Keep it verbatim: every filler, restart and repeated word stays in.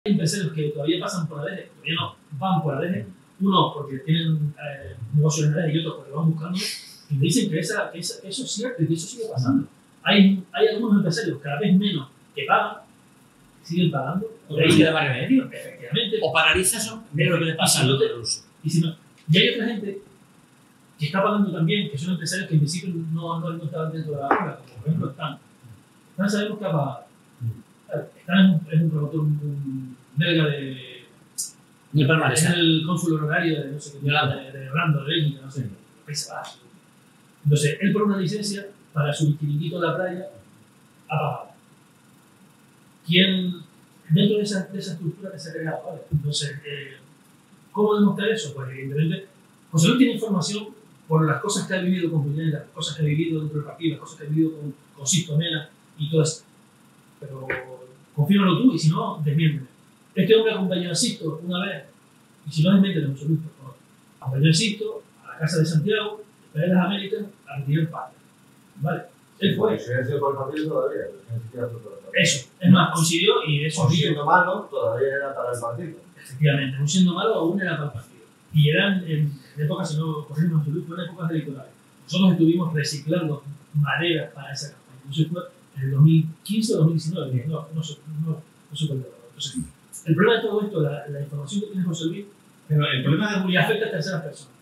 Hay empresarios que todavía pasan por A D G, todavía no, van por A D G, unos porque tienen eh, negocios en A D G y otros porque van buscando, y me dicen que, esa, que esa, eso es cierto y que eso sigue pasando. Hay, hay algunos empresarios, cada vez menos, que pagan, que siguen pagando. Porque no queda más remedio. Efectivamente. O paralizas o es lo que le pasa al otro uso. Y, si no, y hay otra gente que está pagando también, que son empresarios que en principio no, no, no estaban dentro de la regla, como por ejemplo están. Están sabemos que ha pagado. Están en un, en un promotor, un belga de. Muy palmarés. Es el cónsul honorario de no sé qué, de, de, de Holanda, de Bélgica, no sé, Países Bajos. Entonces, él por una licencia para su chiringuito de la playa ha pagado. ¿Quién, dentro de esa, de esa estructura que se ha creado, ¿vale? Entonces, eh, ¿cómo demostrar eso? Pues evidentemente, José Luis tiene información por las cosas que ha vivido con Julián, las cosas que ha vivido dentro del partido, las cosas que ha vivido con, con Sisto Mena y todo eso. Pero confírmalo tú y si no, desmiénteme. Este hombre acompañó a Sisto una vez, y si no, desmiénteme, José Luis, por favor. Acompañó a Sisto a la Casa de Santiago, de las Américas, a retirar parte. ¿Vale? Él fue. Silencio por el partido todavía. Eso, es más, coincidió y eso. Aun siendo malo, todavía era para el partido. Efectivamente, aún siendo malo, aún era para el partido. Y eran en, en épocas, si no corrimos José Luis, fueron épocas electorales. Nosotros estuvimos reciclando maderas para esa campaña. No sé, fue en el dos mil quince o dos mil diecinueve, no, no, sé, no, no sé cuál era. Entonces, el problema de todo esto, la, la información que tiene José Luis, pero el problema de Julián afecta a terceras personas.